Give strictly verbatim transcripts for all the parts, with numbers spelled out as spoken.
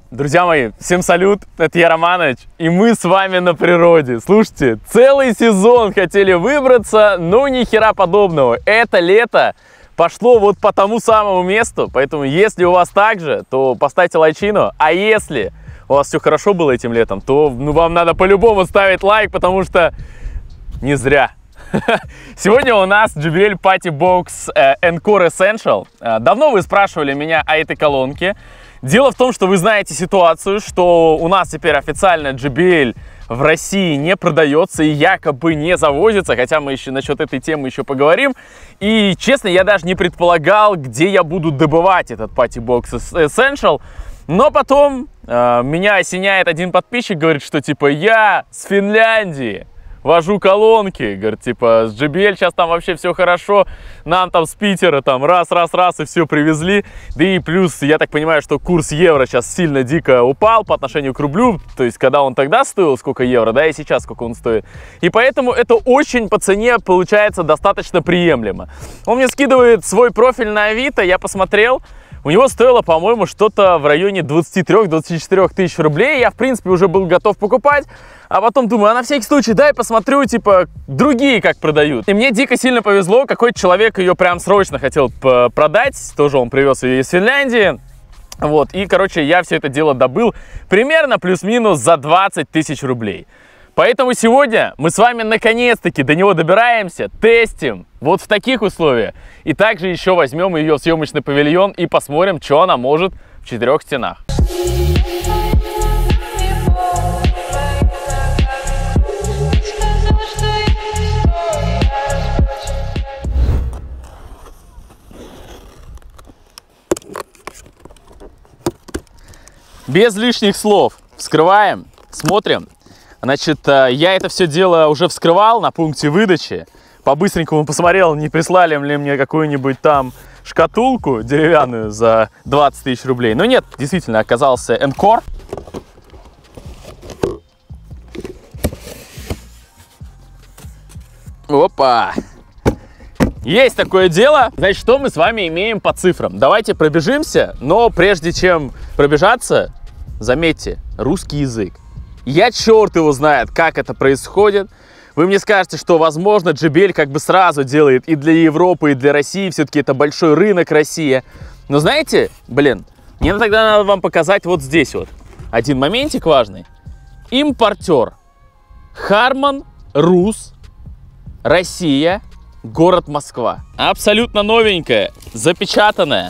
Друзья мои, всем салют, это я, Романыч, и мы с вами на природе. Слушайте, целый сезон хотели выбраться, но ни хера подобного. Это лето пошло вот по тому самому месту, поэтому если у вас так же, то поставьте лайчину, а если у вас все хорошо было этим летом, то ну, вам надо по-любому ставить лайк, потому что не зря. Сегодня у нас джей би эл PatiBox Encore Essential. Давно вы спрашивали меня о этой колонке. Дело в том, что вы знаете ситуацию, что у нас теперь официально джей би эл в России не продается и якобы не завозится, хотя мы еще насчет этой темы еще поговорим. И, честно, я даже не предполагал, где я буду добывать этот PatiBox Essential. Но потом э, меня осеняет один подписчик, говорит, что типа я с Финляндии вожу колонки, говорит, типа, с джей би эл сейчас там вообще все хорошо, нам там с Питера там раз-раз-раз и все привезли, да и плюс, я так понимаю, что курс евро сейчас сильно дико упал по отношению к рублю, то есть, когда он тогда стоил сколько евро, да, и сейчас сколько он стоит, и поэтому это очень по цене получается достаточно приемлемо. Он мне скидывает свой профиль на Авито, я посмотрел, у него стоило, по-моему, что-то в районе двадцати трёх — двадцати четырёх тысяч рублей. Я, в принципе, уже был готов покупать. А потом думаю, а на всякий случай дай посмотрю, типа, другие как продают. И мне дико сильно повезло, какой-то человек ее прям срочно хотел продать. Тоже он привез ее из Финляндии. Вот, и, короче, я все это дело добыл примерно плюс-минус за двадцать тысяч рублей. Поэтому сегодня мы с вами наконец-таки до него добираемся, тестим вот в таких условиях. И также еще возьмем ее в съемочный павильон и посмотрим, что она может в четырех стенах. Без лишних слов вскрываем, смотрим. Значит, я это все дело уже вскрывал на пункте выдачи. По-быстренькому посмотрел, не прислали ли мне какую-нибудь там шкатулку деревянную за двадцать тысяч рублей. Но нет, действительно, оказался Encore. Опа! Есть такое дело. Значит, что мы с вами имеем по цифрам? Давайте пробежимся, но прежде чем пробежаться, заметьте, русский язык. Я черт его знает, как это происходит. Вы мне скажете, что, возможно, джей би эл как бы сразу делает и для Европы, и для России. Все-таки это большой рынок Россия. Но знаете, блин, мне тогда надо вам показать вот здесь вот. Один моментик важный. Импортер. Harman Rus. Россия. Город Москва. Абсолютно новенькая. Запечатанная.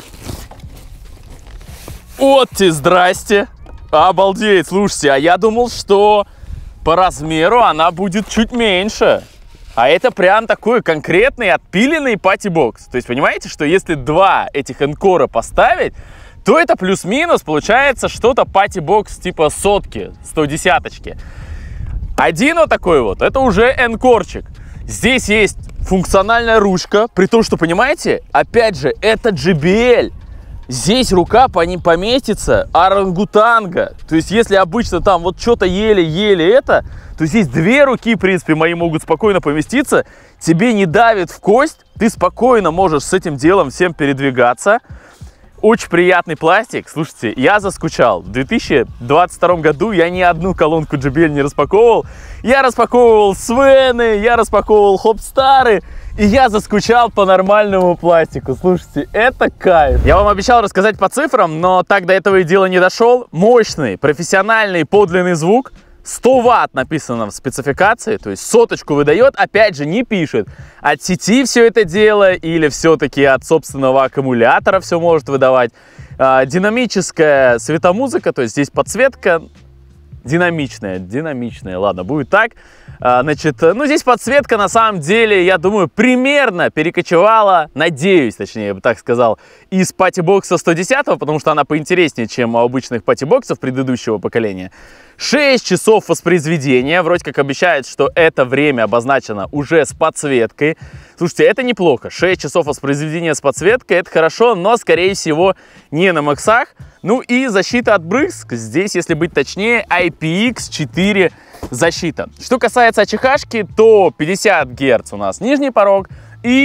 Вот те, здрасте. Обалдеть, слушайте, а я думал, что по размеру она будет чуть меньше. А это прям такой конкретный отпиленный PatiBox. То есть, понимаете, что если два этих Encore поставить, то это плюс-минус получается что-то PatiBox типа сотки, сто десяточки. Один вот такой вот, это уже Encoreчик. Здесь есть функциональная ручка, при том, что, понимаете, опять же, это джей би эл. Здесь рука по ним поместится орангутанга. То есть, если обычно там вот что-то еле-еле это, то здесь две руки, в принципе, мои могут спокойно поместиться. Тебе не давит в кость, ты спокойно можешь с этим делом всем передвигаться. Очень приятный пластик. Слушайте, я заскучал. В две тысячи двадцать втором году я ни одну колонку джей би эл не распаковывал. Я распаковывал Свены, я распаковывал Хопстары. И я заскучал по нормальному пластику. Слушайте, это кайф. Я вам обещал рассказать по цифрам, но так до этого и дело не дошел. Мощный, профессиональный, подлинный звук. сто ватт написано в спецификации, то есть соточку выдает. Опять же, не пишет, от сети все это дело или все-таки от собственного аккумулятора все может выдавать. А, динамическая светомузыка, то есть здесь подсветка динамичная, динамичная, ладно, будет так. А, значит, ну здесь подсветка на самом деле, я думаю, примерно перекочевала, надеюсь, точнее, я бы так сказал, из PatiBox сто десять, потому что она поинтереснее, чем у обычных PatiBox предыдущего поколения. шесть часов воспроизведения, вроде как обещают, что это время обозначено уже с подсветкой. Слушайте, это неплохо, шесть часов воспроизведения с подсветкой, это хорошо, но, скорее всего, не на максах. Ну и защита от брызг, здесь, если быть точнее, ай пи икс четыре защита. Что касается АЧХ-шки, то пятьдесят герц у нас нижний порог и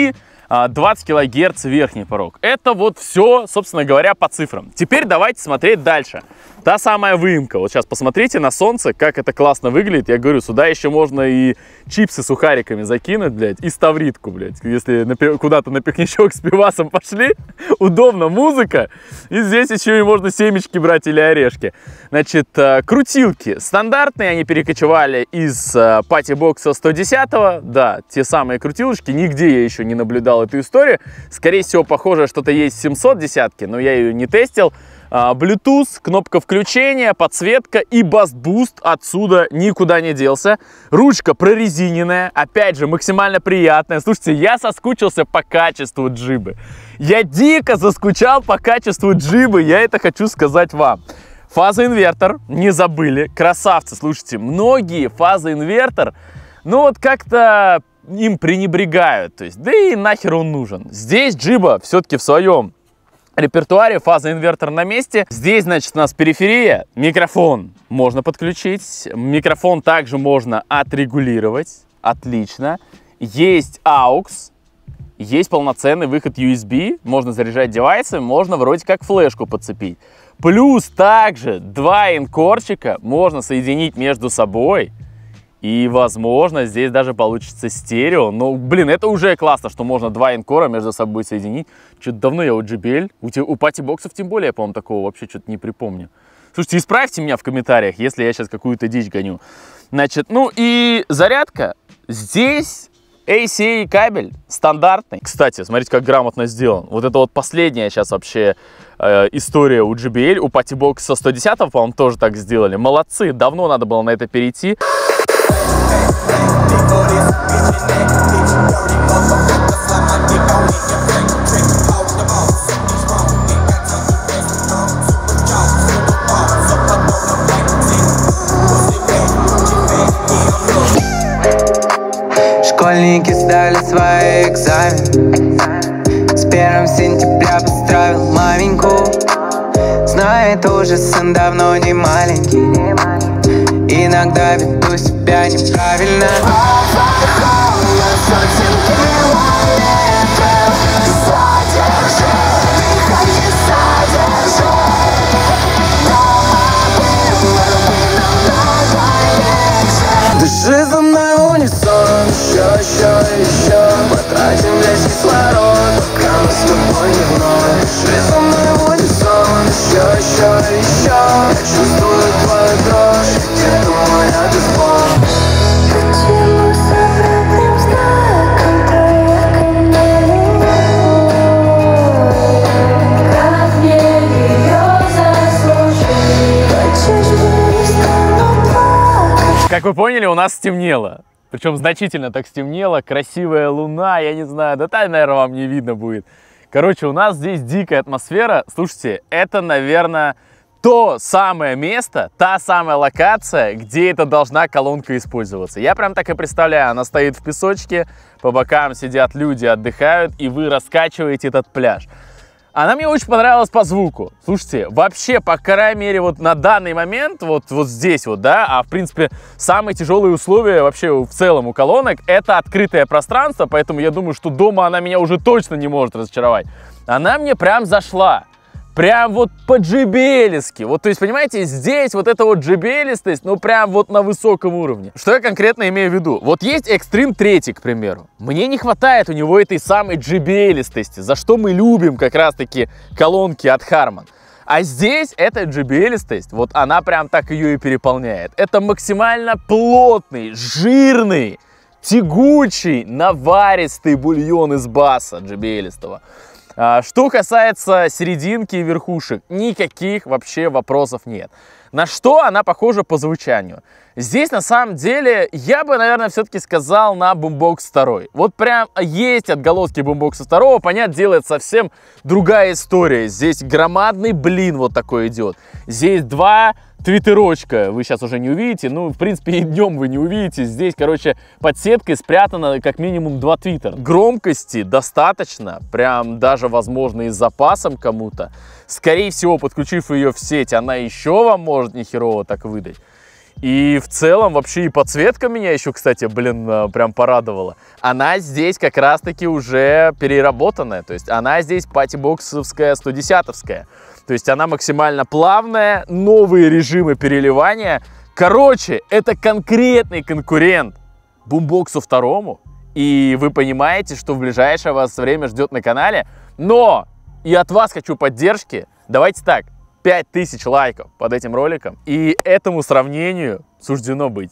двадцать килогерц верхний порог. Это вот все, собственно говоря, по цифрам. Теперь давайте смотреть дальше. Та самая выемка. Вот сейчас посмотрите на солнце, как это классно выглядит. Я говорю, сюда еще можно и чипсы с сухариками закинуть, блядь, и ставритку, блядь. Если куда-то на пикничок с пивасом пошли, удобно, музыка. И здесь еще и можно семечки брать или орешки. Значит, крутилки стандартные, они перекочевали из пати-бокса сто десятого. Да, те самые крутилочки, нигде я еще не наблюдал эту историю. Скорее всего, похоже, что-то есть в семьсот десятке, но я ее не тестил. Bluetooth, кнопка включения, подсветка и баст-буст отсюда никуда не делся. Ручка прорезиненная, опять же, максимально приятная. Слушайте, я соскучился по качеству джибы. Я дико заскучал по качеству джибы, я это хочу сказать вам. Фазоинвертор, не забыли, красавцы, слушайте, многие фазоинвертор, ну вот как-то им пренебрегают, то есть, да и нахер он нужен. Здесь джиба все-таки в своем репертуаре, фазоинвертор на месте. Здесь, значит, у нас периферия, микрофон можно подключить, микрофон также можно отрегулировать, отлично. Есть аукс, есть полноценный выход ю эс би, можно заряжать девайсы, можно вроде как флешку подцепить. Плюс также два энкорчика можно соединить между собой. И, возможно, здесь даже получится стерео. Но, блин, это уже классно, что можно два энкора между собой соединить. Что-то давно я у джей би эл, у, у пати-боксов тем более, я, по-моему, такого вообще что-то не припомню. Слушайте, исправьте меня в комментариях, если я сейчас какую-то дичь гоню. Значит, ну и зарядка. Здесь эй си эй кабель стандартный. Кстати, смотрите, как грамотно сделан. Вот это вот последняя сейчас вообще э, история у джей би эл. У пати-бокса сто десятого, по-моему, тоже так сделали. Молодцы, давно надо было на это перейти. Школьники сдали свои экзамены. С первым сентября поздравил маменьку. Знает уже сын давно не маленький. Иногда веду себя неправильно. Дыши за мной в унисон, еще, еще, еще. Потратим весь кислород, пока мы с тобой не вновь. Дыши за мной в унисон, еще, еще, еще. Я чувствую твою дрожь, где-то мой отзвон. Почему с обратным знаком проехали на меня? Как мне ее заслужить? Почему не стану плакать? Как вы поняли, у нас стемнело. Причем значительно так стемнело. Красивая луна, я не знаю, да там, наверное, вам не видно будет. Короче, у нас здесь дикая атмосфера. Слушайте, это, наверное, то самое место, та самая локация, где эта должна колонка использоваться. Я прям так и представляю, она стоит в песочке, по бокам сидят люди, отдыхают, и вы раскачиваете этот пляж. Она мне очень понравилась по звуку. Слушайте, вообще, по крайней мере, вот на данный момент, вот, вот здесь вот, да, а в принципе, самые тяжелые условия вообще в целом у колонок — это открытое пространство, поэтому я думаю, что дома она меня уже точно не может разочаровать. Она мне прям зашла. Прям вот по-джи-би-элевски. Вот, то есть, понимаете, здесь вот эта вот джи-би-элистость, ну, прям вот на высоком уровне. Что я конкретно имею в виду? Вот есть Extreme три, к примеру. Мне не хватает у него этой самой джи-би-элистости, за что мы любим как раз-таки колонки от Harman. А здесь эта джи-би-элистость, вот она прям так ее и переполняет. Это максимально плотный, жирный, тягучий, наваристый бульон из баса джи-би-элистого. Что касается серединки и верхушек, никаких вообще вопросов нет. На что она похожа по звучанию? Здесь на самом деле я бы, наверное, все-таки сказал на Boombox два. Вот прям есть отголоски Boombox два, понятное дело, это совсем другая история. Здесь громадный блин вот такой идет. Здесь два твиттерочка, вы сейчас уже не увидите, ну, в принципе, и днем вы не увидите. Здесь, короче, под сеткой спрятано как минимум два твиттера. Громкости достаточно, прям даже, возможно, и с запасом кому-то. Скорее всего, подключив ее в сеть, она еще вам может нехерово так выдать. И в целом вообще и подсветка меня еще, кстати, блин, прям порадовала. Она здесь как раз-таки уже переработанная. То есть она здесь патибоксовская, сто десятовская. То есть она максимально плавная, новые режимы переливания. Короче, это конкретный конкурент бумбоксу второму. И вы понимаете, что в ближайшее вас время ждет на канале. Но и от вас хочу поддержки. Давайте так. пять тысяч лайков под этим роликом, и этому сравнению суждено быть.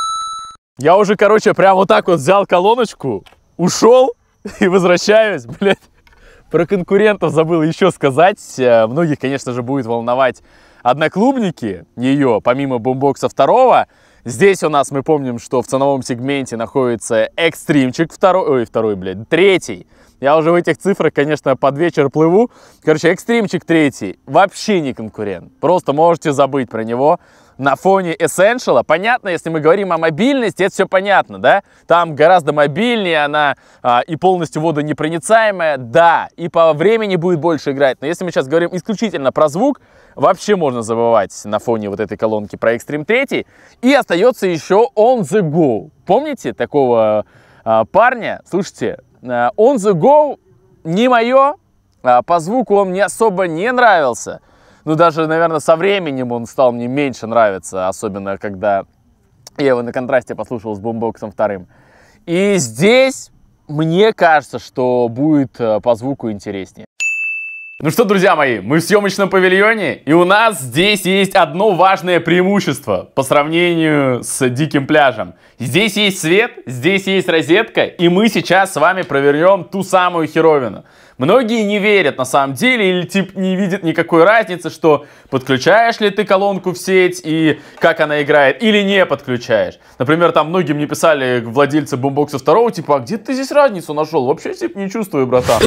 Я уже, короче, прям вот так вот взял колоночку, ушел и возвращаюсь, блядь. Про конкурентов забыл еще сказать. Многих, конечно же, будет волновать одноклубники ее, помимо бумбокса второго. Здесь у нас, мы помним, что в ценовом сегменте находится экстримчик второй, ой, второй, блядь, третий. Я уже в этих цифрах, конечно, под вечер плыву. Короче, экстримчик третий вообще не конкурент. Просто можете забыть про него. На фоне Essential, понятно, если мы говорим о мобильности, это все понятно, да? Там гораздо мобильнее, она а, и полностью водонепроницаемая, да, и по времени будет больше играть. Но если мы сейчас говорим исключительно про звук, вообще можно забывать на фоне вот этой колонки про Extreme три. И остается еще On The Go. Помните такого а, парня? Слушайте, а, On The Go не мое, а, по звуку он мне особо не нравился. Ну, даже, наверное, со временем он стал мне меньше нравиться, особенно когда я его на контрасте послушал с бумбоксом вторым. И здесь мне кажется, что будет по звуку интереснее. Ну что, друзья мои, мы в съемочном павильоне, и у нас здесь есть одно важное преимущество по сравнению с диким пляжем. Здесь есть свет, здесь есть розетка, и мы сейчас с вами провернем ту самую херовину. Многие не верят на самом деле или типа не видят никакой разницы, что подключаешь ли ты колонку в сеть и как она играет, или не подключаешь. Например, там многие мне писали владельцы бумбокса второго, типа, а где ты здесь разницу нашел? Вообще типа не чувствую, братан.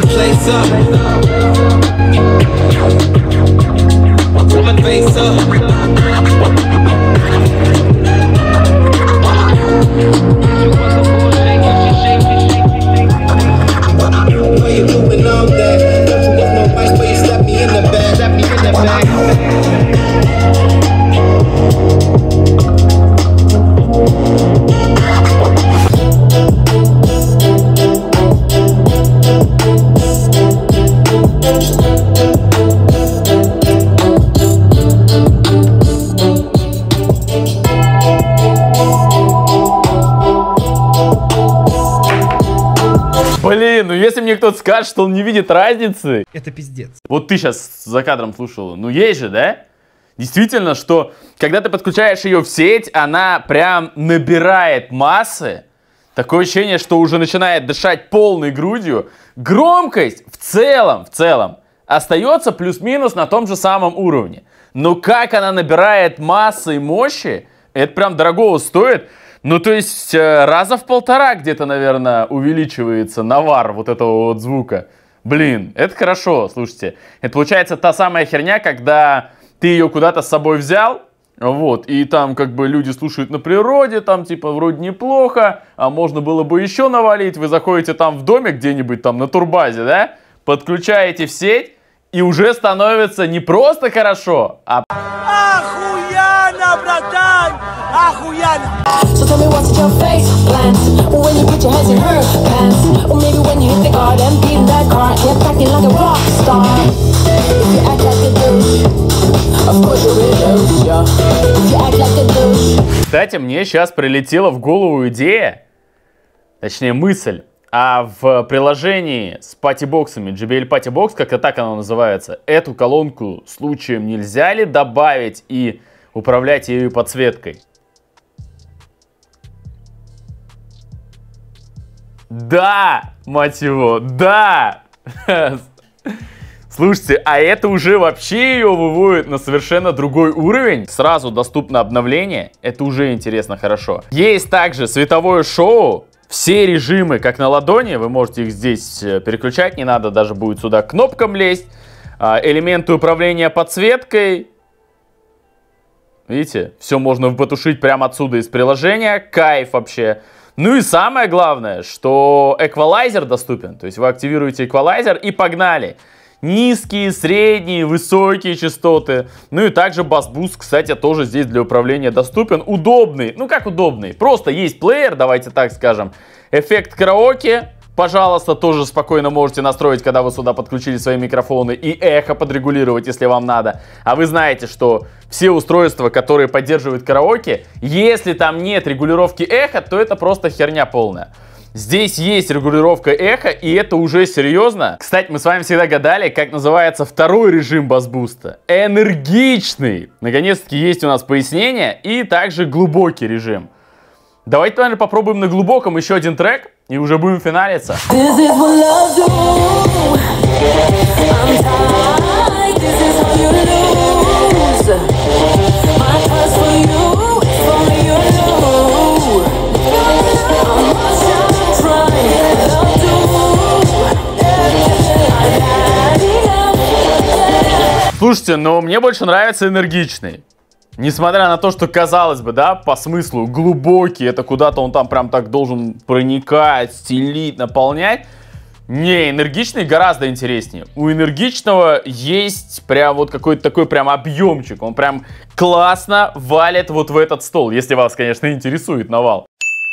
Блин, ну если мне кто-то скажет, что он не видит разницы... Это пиздец. Вот ты сейчас за кадром слушал. Ну есть же, да? Действительно, что когда ты подключаешь ее в сеть, она прям набирает массы. Такое ощущение, что уже начинает дышать полной грудью. Громкость в целом, в целом, остается плюс-минус на том же самом уровне. Но как она набирает массы и мощи, это прям дорогого стоит. Ну, то есть, раза в полтора где-то, наверное, увеличивается навар вот этого вот звука. Блин, это хорошо, слушайте. Это получается та самая херня, когда ты ее куда-то с собой взял, вот, и там как бы люди слушают на природе, там типа вроде неплохо, а можно было бы еще навалить. Вы заходите там в домик где-нибудь там на турбазе, да, подключаете в сеть, и уже становится не просто хорошо, а... Охуенно, братан! Охуенно! So tell me what's your face plans when you put your hands in her pants, or maybe when you hit the garden, beat that car, get acting like a rock star. If you act like a douche, of course you're a douche, yeah. If you act like a douche. Кстати, мне сейчас прилетела в голову идея, точнее мысль, а в приложении с патибоксами, джей би эл Патибокс, как-то так оно называется, эту колонку случаем нельзя ли добавить и управлять ею подсветкой? Да, мать его, да! Слушайте, а это уже вообще ее выводит на совершенно другой уровень. Сразу доступно обновление, это уже интересно хорошо. Есть также световое шоу. Все режимы, как на ладони, вы можете их здесь переключать, не надо даже будет сюда кнопкам лезть. Элементы управления подсветкой. Видите, все можно потушить прямо отсюда из приложения. Кайф вообще. Ну и самое главное, что эквалайзер доступен. То есть вы активируете эквалайзер и погнали. низкие, средние, высокие частоты. Ну и также бас-буст, кстати, тоже здесь для управления доступен. Удобный, ну как удобный, просто есть плеер, давайте так скажем. Эффект караоке, пожалуйста, тоже спокойно можете настроить, когда вы сюда подключили свои микрофоны, и эхо подрегулировать, если вам надо. А вы знаете, что все устройства, которые поддерживают караоке, если там нет регулировки эха, то это просто херня полная. Здесь есть регулировка эха, и это уже серьезно. Кстати, мы с вами всегда гадали, как называется второй режим бас-буста. Энергичный. Наконец-таки есть у нас пояснение, и также глубокий режим. Давайте, наверное, попробуем на глубоком еще один трек, и уже будем финалиться. Слушайте, но мне больше нравится энергичный. Несмотря на то, что, казалось бы, да, по смыслу глубокий, это куда-то он там прям так должен проникать, стелить, наполнять. Не, энергичный гораздо интереснее. У энергичного есть прям вот какой-то такой прям объемчик. Он прям классно валит вот в этот стол, если вас, конечно, интересует навал.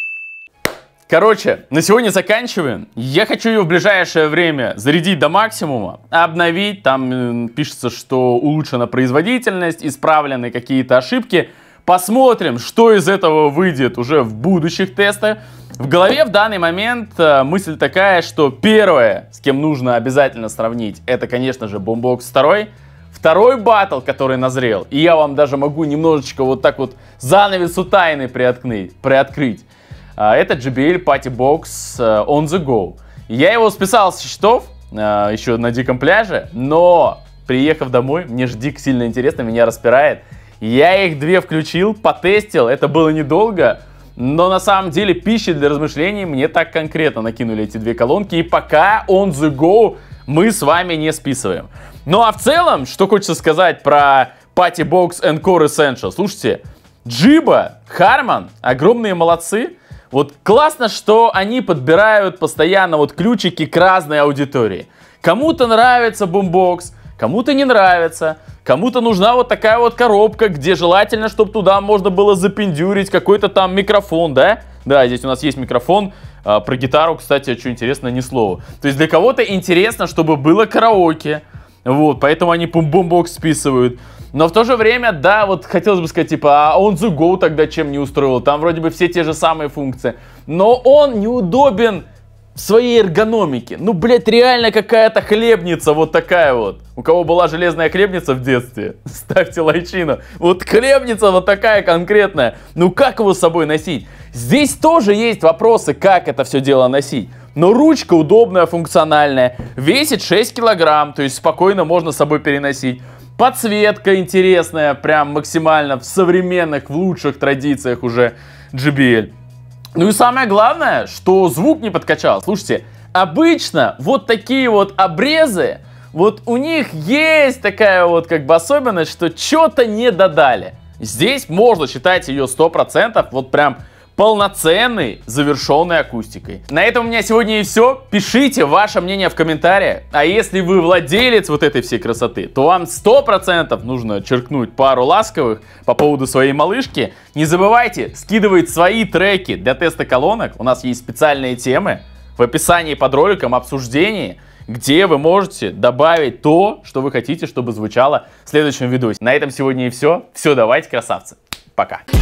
Короче, на сегодня заканчиваем. Я хочу ее в ближайшее время зарядить до максимума, обновить. Там э, пишется, что улучшена производительность, исправлены какие-то ошибки. Посмотрим, что из этого выйдет уже в будущих тестах. В голове в данный момент э, мысль такая, что первое, с кем нужно обязательно сравнить, это, конечно же, Boombox два. Второй батл, который назрел, и я вам даже могу немножечко вот так вот занавесу тайны приоткрыть. приоткрыть. Это джей би эл PattyBox On The Go. Я его списал со счетов еще на диком пляже, но приехав домой, мне же дико сильно интересно, меня распирает. Я их две включил, потестил, это было недолго, но на самом деле пищи для размышлений мне так конкретно накинули эти две колонки, и пока On The Go мы с вами не списываем. Ну а в целом, что хочется сказать про PattyBox Encore Essential. Слушайте, Джиба, Harman, огромные молодцы. Вот классно, что они подбирают постоянно вот ключики к разной аудитории. Кому-то нравится Boombox, кому-то не нравится, кому-то нужна вот такая вот коробка, где желательно, чтобы туда можно было запендюрить какой-то там микрофон, да? Да, здесь у нас есть микрофон. А, про гитару, кстати, что интересно, ни слова. То есть для кого-то интересно, чтобы было караоке. Вот, поэтому они Boombox списывают. Но в то же время, да, вот хотелось бы сказать, типа, а On The Go тогда чем не устроил? Там вроде бы все те же самые функции. Но он неудобен в своей эргономике. Ну, блядь, реально какая-то хлебница вот такая вот. У кого была железная хлебница в детстве, ставьте лайчину. Вот хлебница вот такая конкретная. Ну, как его с собой носить? Здесь тоже есть вопросы, как это все дело носить. Но ручка удобная, функциональная. Весит шесть килограмм, то есть спокойно можно с собой переносить. Подсветка интересная, прям максимально в современных, в лучших традициях уже джей би эл. Ну и самое главное, что звук не подкачал. Слушайте, обычно вот такие вот обрезы, вот у них есть такая вот как бы особенность, что что-то не додали. Здесь можно считать ее сто процентов вот прям полноценной, завершенной акустикой. На этом у меня сегодня и все. Пишите ваше мнение в комментариях. А если вы владелец вот этой всей красоты, то вам сто процентов нужно черкнуть пару ласковых по поводу своей малышки. Не забывайте скидывать свои треки для теста колонок. У нас есть специальные темы в описании под роликом, обсуждении, где вы можете добавить то, что вы хотите, чтобы звучало в следующем видосе. На этом сегодня и все. Все, давайте, красавцы. Пока.